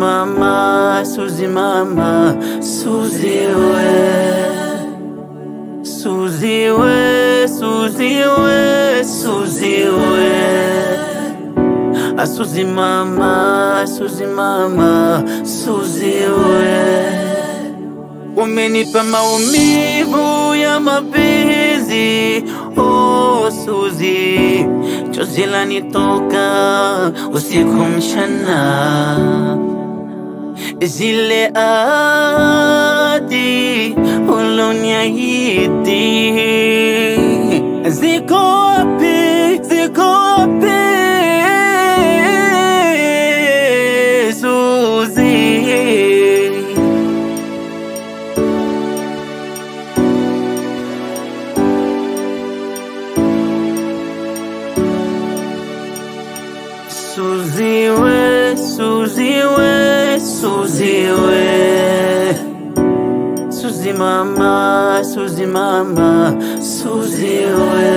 mama, Suzy mama, Suzy we, Suzy we, Suzy we, Suzy we. Suzy mama, Suzy mama, Suzy we. Umenipa maumivu ya mapenzi, oh Suzy, chozi lanitoka usiku mchana. Zile ahadi uloniahidi ziko wapi, ziko wapi Suzy? Suzy we, Suzy we, Suzy we. Suzy mama, Suzy mama, Suzy we.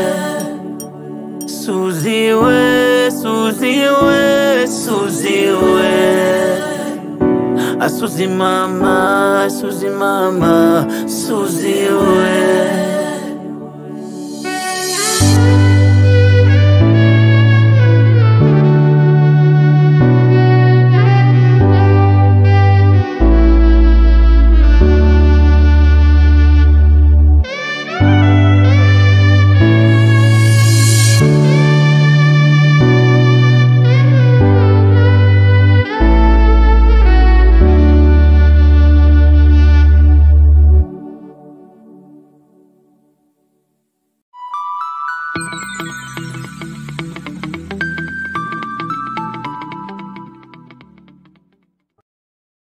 Suzy we, Suzy we, Suzy we. Suzy mama, Suzy mama, Suzy we.